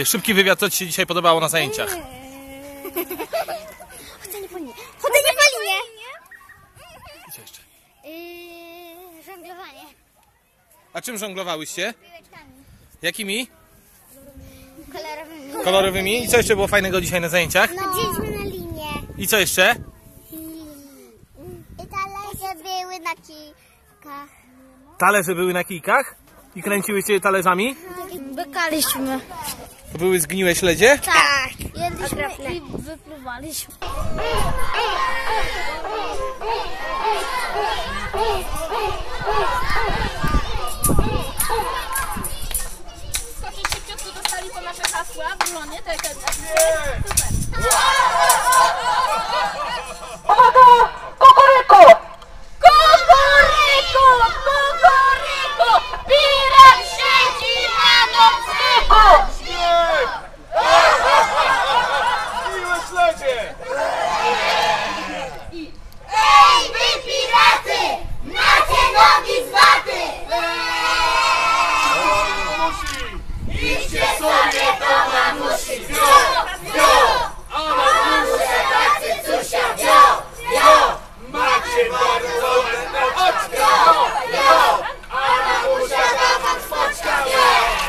Szybki wywiad, co Ci się dzisiaj podobało na zajęciach? Chodzenie po linie. Chodzenie po linie. I co jeszcze? Żonglowanie. A czym żonglowałyście? Piłeczkami. Jakimi? Kolorowymi. Kolorowymi. I co jeszcze było fajnego dzisiaj na zajęciach? Chodziliśmy na linię. I co jeszcze? I talerze były na kijkach. Talerze były na kijkach? I kręciłyście je talerzami? Bykaliśmy. To były zgniłe śledzie? Tak. Jedliśmy i wypluwaliśmy. Skoczyć szybciutko dostali po nasze hasła w gronie. Uwaga! Kukuryku! Kukuryku! Kukuryku! Pirat siedzi na nocniku! Śnieg! Miłe śledzie! Ej, wy piraty! Macie nogi z waty! Idźcie sobie do mamusi! Wio! Wio! A mamusie tacy cusia! Wio! Wio! Macie bardzo ładne oczka! Wio! Wio! A mamusia da wam spoczka! Wio!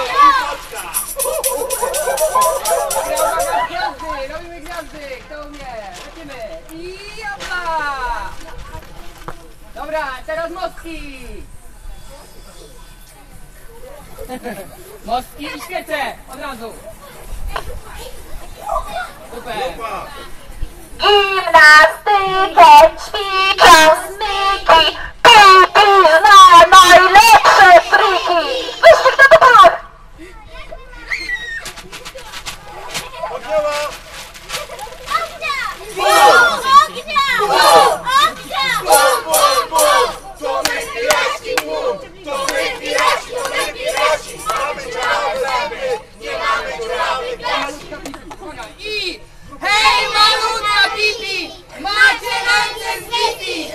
Uwaga, gwiazdy! Robimy gwiazdy! Kto umie? Lecimy! I jopla! Dobra, teraz mostki! Mostki i świece! Od razu! Super! Gimnastykę ćwiczą smyki, Pipi zna najlepsze triki. Wyścig na dupach! Oddziała! Bum, bum, bum! To my piraci, bum! To my piraci, to my piraci! Mamy dziurawe zęby, nie mamy dziurawych gaci! I hej, malutka Pipi! Macie ręce z Pipi!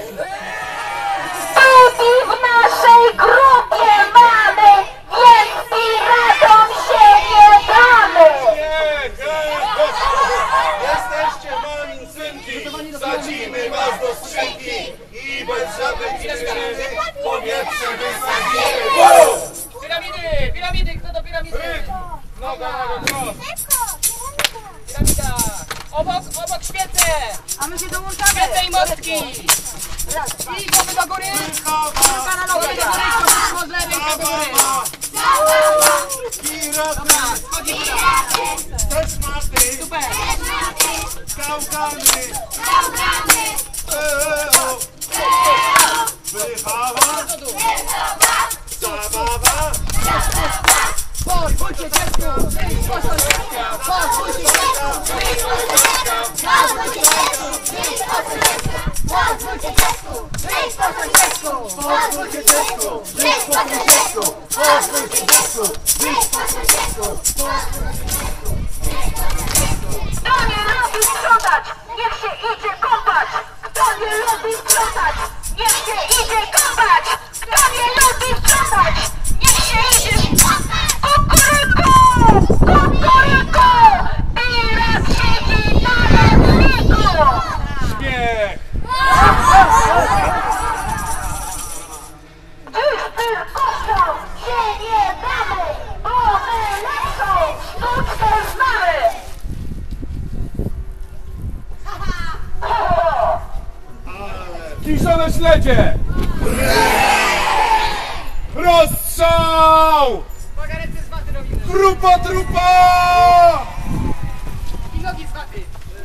Pipi w naszej grupie mamy, więc piratom się nie damy. Jesteście mamin synki, wsadzimy was do skrzynki i bez żadnej przyczyny powietrze wysadzimy. Piramidy! Piramidy! Kto do piramidy? Noga na głos. Piramida! Obok świece! A my się dołączamy. Świece i mostki! I głowy do góry! Ruka na nogę do góry! Koszyczko z lewej do góry! Piraty, też maty, Super! skałkany, wychawa, zabawa, Pozwólcie dziecku! Wyjść po sąsiedzku! Pozwólcie dziecku! Wyjść po sąsiedzku! Pozwólcie dziecku! Wyjść po sąsiedzku! pozwólcie dziecku, wyjść po sąsiedzku, pozwólcie dziecku, wyjść po sąsiedzku. Kto nie lubi sprzątać, niech się idzie kąpać. Kto nie lubi sprzątać, niech się idzie kąpać. Kto nie lubi sprzątać, niech się idzie kąpać. Kukuryku! Kukuryku! Pirat siedzi na nocniku! Śmiech! Dziś tylko się nie damy, bo my lepszą sztuczkę znamy. Kiszone śledzie! Rozstrzał! Uwaga, ręce z waty robimy! Trupa, trupa! I nogi z waty!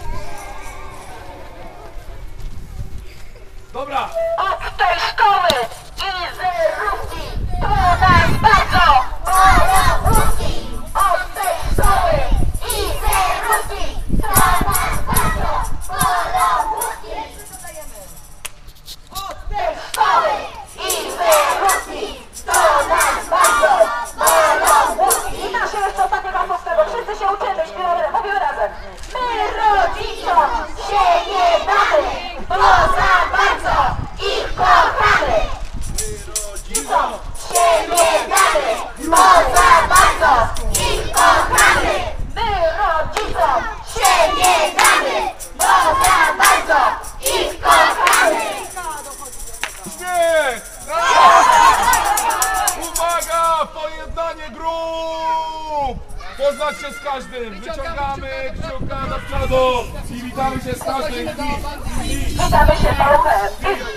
Dobra, Od tej szkoły i zerówki to nas bardzo bolą. Od tej szkoły i zerówki to nas bardzo bolą. Od tej szkoły i zerówki to nas bardzo bolą. I nasze jeszcze ostatnie hasło z tego. Wszyscy się uczymy, śpiewamy, mówimy razem. My rodzicom się nie damy, bo za bardzo ich kochamy. Rodzicom się nie damy, bo za bardzo ich kochamy. się z każdym, wyciągamy kciuka do przodu i witamy się z każdym. Witamy się paluchem.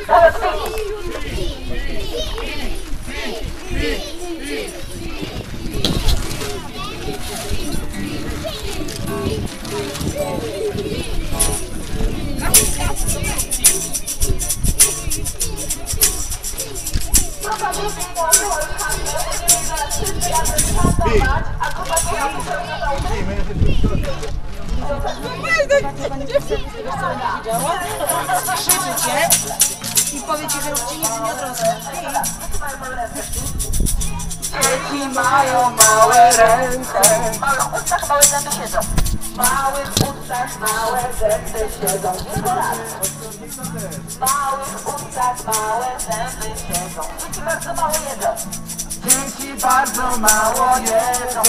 Krzyczycie i powiecie, że już ci nigdy nie odrosnę. Dzieci mają małe ręce. W małych ustach małe zęby siedzą. W małych ustach małe zęby siedzą. Jeszcze raz. W małych ustach małe zęby siedzą. Dzieci bardzo mało jedzą. Dzieci bardzo mało jedzą.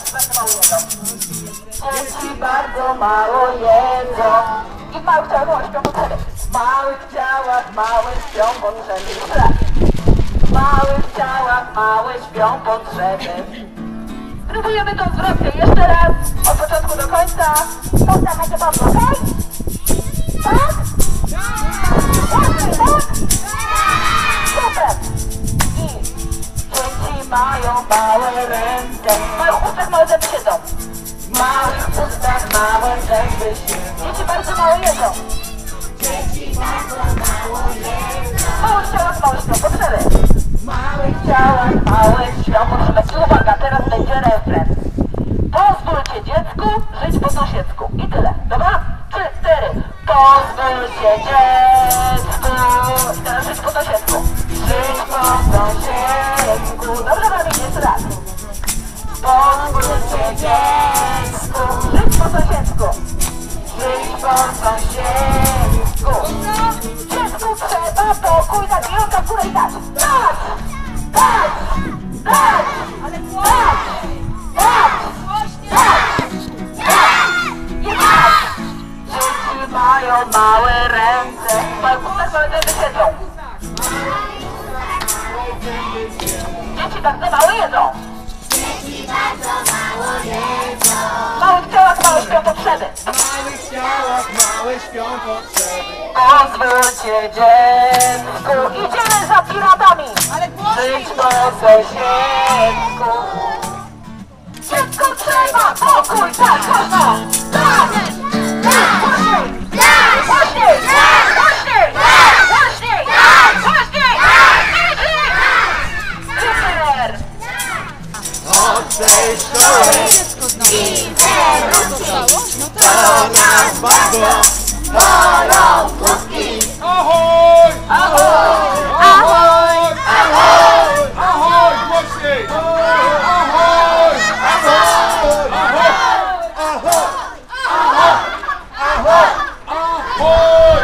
Dzieci bardzo mało jedzą. I w małych ciałach śpią potrzeby. W małych ciałach małe śpią potrzeby. Jeszcze raz. W małych ciałach małe śpią potrzeby. Spróbujemy to zwrotnie jeszcze raz. Od początku do końca. Powtarzajcie Pawło, okej? Tak? Łatwiej, tak? Super! I dzieci mają małe ręce. W małych ustach małe zęby siedzą. W małych ustach małe zęby siedzą. Dzieci bardzo mało jedzą. Dzieci bardzo mało jedzą. W małych ciałach małe śpią potrzeby. W małych ciałach małe śpią potrzeby. I uwaga, teraz będzie refren. Pozwólcie dziecku żyć po sąsiedzku. I tyle, dobra? 3, 4. Pozwólcie dziecku. I teraz żyć po sąsiedzku. Żyć po sąsiedzku. Dobrze wam idzie, jeszcze raz. Pozwólcie dziecku. Żyć po sąsiedzku. Żyć po sąsiedzku. Dziecku trzeba pokój dać i oka w górę i dać. Dać! Dać! Dać! Ale głośniej! Dać! Dzieci mają małe ręce. W małych ustach małe zęby siedzą. Dzieci bardzo mało jedzą. W małych ciałach małe śpią potrzeby. Pozwólcie dziecku. Idziemy za piratami. Żyć po sąsiedzku. Dziecko trzeba pokój dać. Głośno. Tak. Głośniej. Głośniej. Głośniej. Głośniej. Głośniej. Super. Od tej szkoły to nas bardzo bolą główki. Ahoj! Ahoj! Ahoj! Ahoj! Ahoj! Głośniej! Ahoj! Ahoj! Ahoj! Ahoj! Ahoj! Ahoj!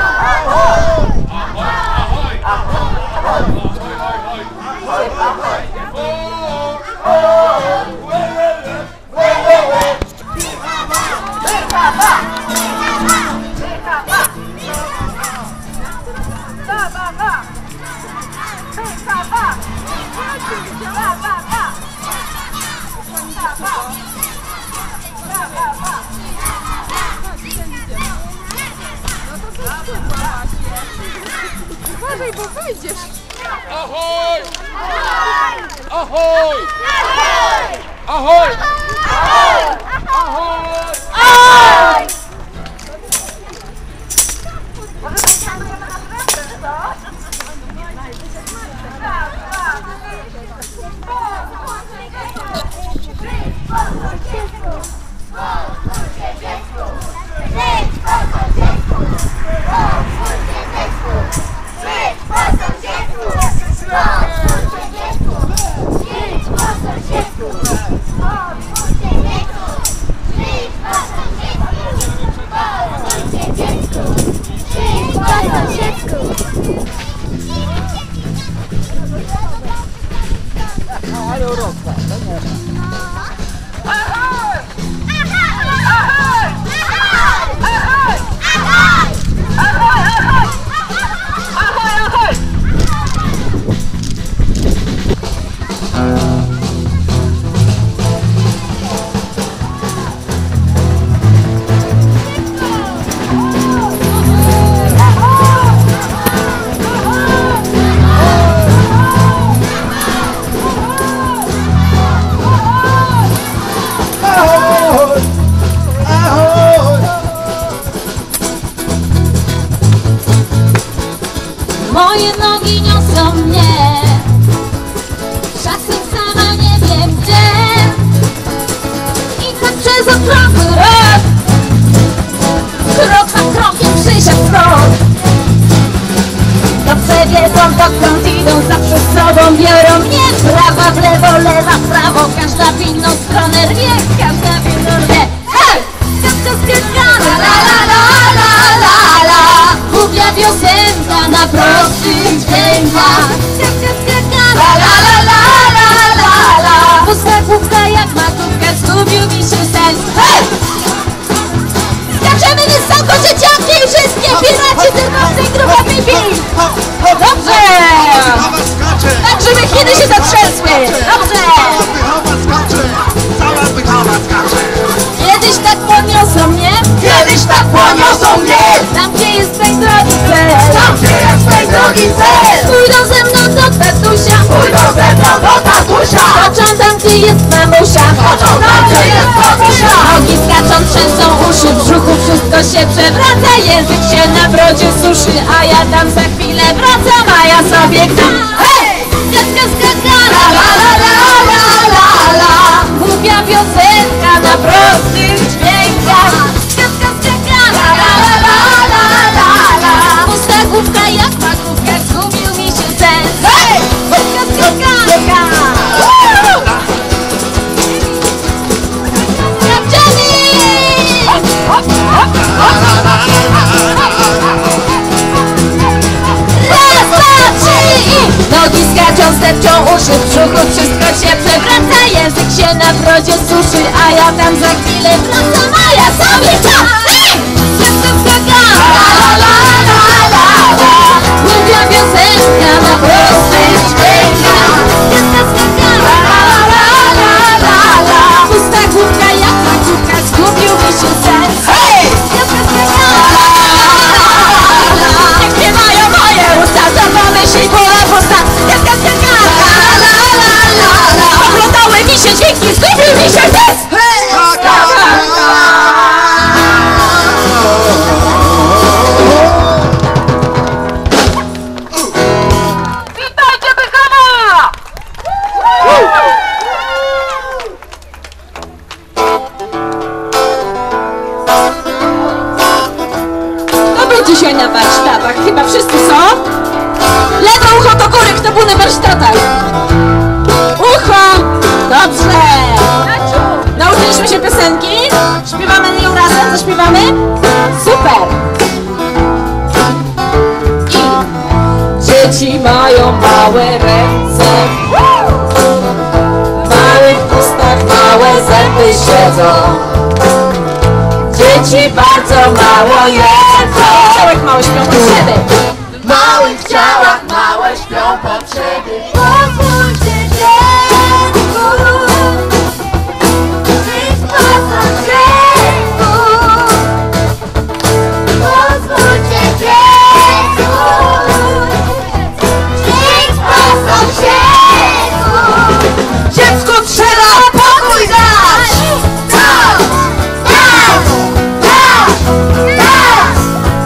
Uważaj, bo wejdziesz. Ahoj! Ahoj! Ahoj! Ahoj! Ahoj! Żyć po sąsiedzku! moje nogi niosą mnie. Czasem sama nie wiem gdzie. I tak przez okrągły rok, krok za krokiem przyjrzę w krok. Dobrze wiedzą, dokąd idą, zawsze z sobą biorą mnie. Prawa w lewo, lewa w prawo, każda w inną stronę rwie, każda w inną rwie. Hej! La la la la la la la. Głupia piosenka na prostych dźwiękach. La la la la la la la. Pusta główka jak makówka, zgubił mi się sens. Hej! Skaczemy wysoko, dzieciaki i wszystkie piraci z grupowej bij. Dobrze! Tak, żeby chiny się zatrzęsły. Dobrze! Kiedyś tak poniosą mnie. Kiedyś tak poniosą mnie. Tam gdzie jest tej drogi cel. Tam gdzie jest tej drogi cel. Pójdą ze mną do tatusia. Pójdą ze mną do tatusia. Skoczą tam gdzie jest mamusia. Skoczą tam gdzie jest mamusia. Nogi skaczą, trzęsą uszy, w brzuchu wszystko się przewraca. Język się na brodzie suszy, a ja tam za chwilę wracam, a ja sobie gram. Hej! Skaczka, skaka, la la la la la la la. Głupia piosenka na prostych dźwiękach. Skaczka, skaka, la la la la la la. Pusta główka jak makówka, zgubił mi się sens. Hej! Skaczka, skaka. Nogi skaczą, sterczą uszy, w brzuchu wszystko się przewraca. Język się na brodzie suszy, a ja tam za chwilę wracam, a ja sobie czam. Skaka, la la la la la. Głupia piosenka na prostych dźwiękach. Skaka, la la la la la. Pusta główka jak makówka, zgubił mi się sens. Hej! Niech nie mają moje usta, to pomyśli była pusta. Oglądały mi się dźwięki, zgubił mi się sens. Witajcie, Bykana! Kto był dzisiaj na warsztatach? Chyba wszyscy są? Lewe ucho do góry, kto był na warsztatach? Ucho! Dobrze! Nauczyliśmy się piosenki? Śpiewamy ją razem? Zaśpiewamy? Super! I dzieci mają małe ręce, w małych ustach małe zęby siedzą. Dzieci bardzo mało jedzą. W ciałach małe śpią potrzeby. W małych ciałach małe śpią potrzeby. Pozwólcie dziecku, Pozwólcie dziecku, żyć po sąsiedzku. Dziecku trzeba pokój dać! Tak, tak, tak, tak,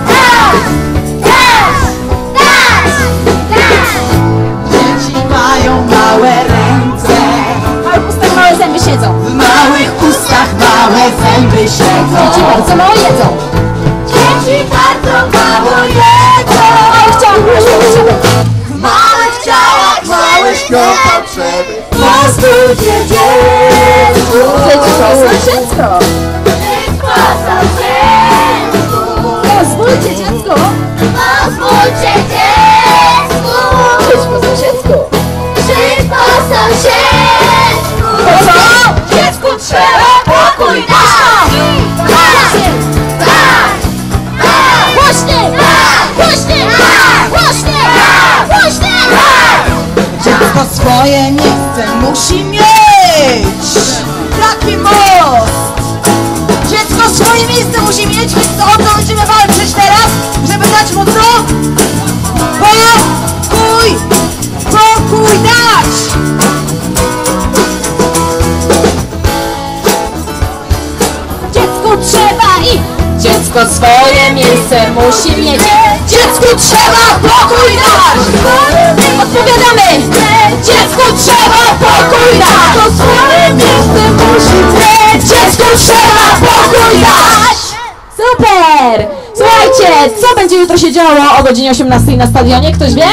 tak, tak, tak. Dzieci mają małe ręce, w małych ustach małe zęby siedzą. w małych ustach małe zęby siedzą. Dzieci bardzo mało jedzą. Dzieci bardzo mało jedzą. W ciałach małe śpią potrzeby. W małych ciałach małe Śpią potrzeby. Pozwólcie dziecku, Dzieci proszę dziecko. żyć po sąsiedzku. Pozwólcie dziecku. Pozwólcie dziecku, Żyć po sąsiedzku. żyć po sąsiedzku. Po co? Dziecku trzeba pokój dać. Tak, tak, tak, Głośniej! Głośniej! Głośniej! Głośniej! Dziecko swoje miejsce musi mieć. Taki most. Dziecko swoje miejsce musi mieć, więc o to będziemy walczyć teraz, żeby dać mu co? Pokój! Pokój dać! Dziecku trzeba i dziecko swoje miejsce musi mieć. Dziecku trzeba pokój dać! Słuchajcie, co będzie jutro się działo o godzinie 18 na stadionie? Ktoś wie?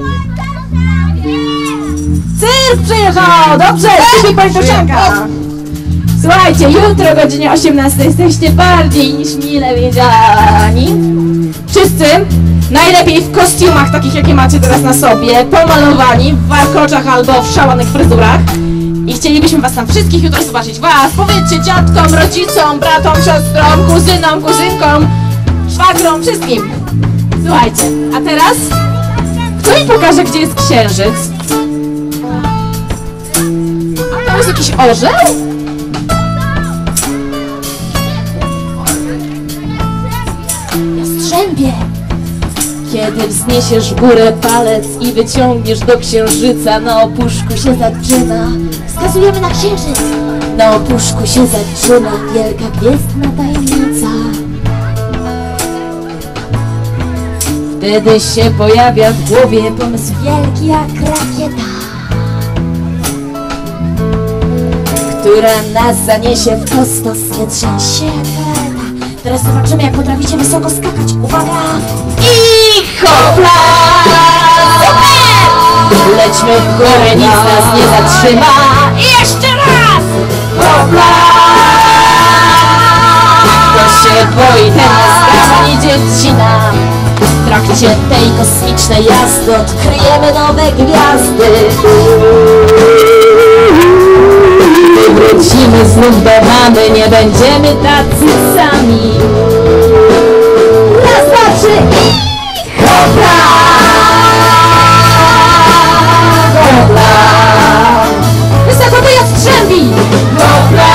Cyrk przyjechał! Dobrze, Ciebie Politoszenka. Słuchajcie, jutro o godzinie 18 jesteście bardziej niż mile wiedziani. Wszyscy najlepiej w kostiumach takich, jakie macie teraz na sobie, pomalowani w warkoczach albo w szalonych fryzurach. I chcielibyśmy was tam wszystkich jutro zobaczyć. Was, powiedzcie dziadkom, rodzicom, bratom, siostrom, kuzynom, kuzynkom, szwagrom, wszystkim. Słuchajcie, a teraz kto mi pokaże, gdzie jest księżyc? A to jest jakiś orzeł? Jastrzębie! Kiedy wzniesiesz w górę palec i wyciągniesz do księżyca, na opuszku się zaczyna. Wskazujemy na księżyc. Na opuszku się zaczyna wielka gwiezdna tajemnica. Wtedy się pojawia w głowie pomysł Wielki jak rakieta. która nas zaniesie w kosmos. Nie trzęsie jak kareta. Teraz zobaczymy, jak potraficie wysoko skakać. Uwaga! I hopla! Super! Lećmy w górę, nic nas nie zatrzyma. I jeszcze raz! Hopla! Kto się boi, ten skarbani dziecina. W trakcie tej kosmicznej jazdy odkryjemy nowe gwiazdy. Gdy wrócimy znów do mamy, nie będziemy tacy sami. Raz, dwa, trzy i hopla! Hopla! Wysoko do Jastrzębi! Hopla!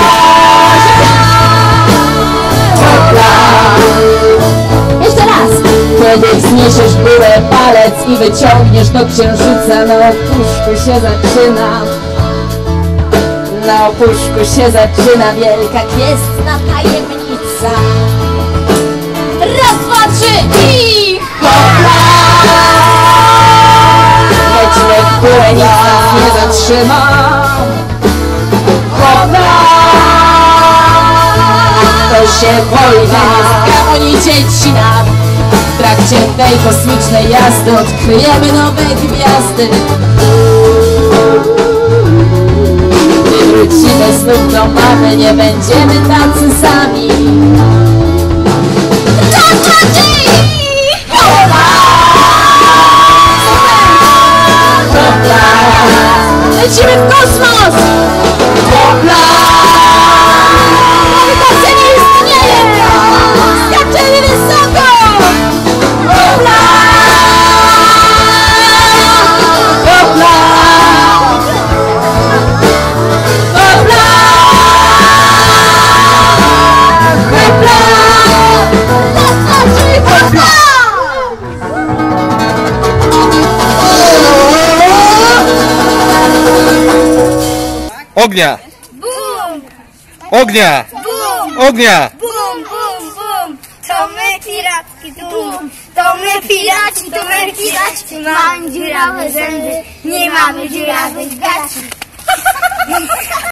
Hopla! Jeszcze raz! Kiedy wzniesiesz w górę palec i wyciągniesz do księżyca, na opuszku się zaczyna. Na opuszku się zaczyna wielka gwiezdna tajemnica. Raz, dwa, trzy i hopla! Lećmy w górę, nic nas nie zatrzyma. Hopla! Kto się boi, ten jest gamoni dziecina. W trakcie tej kosmicznej jazdy odkryjemy nowe gwiazdy. Gdy wrócimy znów do mamy, nie będziemy tacy sami. Raz, dwa, trzy! Hopla! Hopla! Lecimy w kosmos! Hopla! Grawitacja nie istnieje! Skaczemy wysoko! Hopla! Hopla! Hopla! Hopla! Hopla! Ognia! Ognia! Ognia! Bum, bum, bum, to my piratki, dum. To my piraci, to my piraci. Mamy dziurawe zęby, nie mamy dziurawych gaci.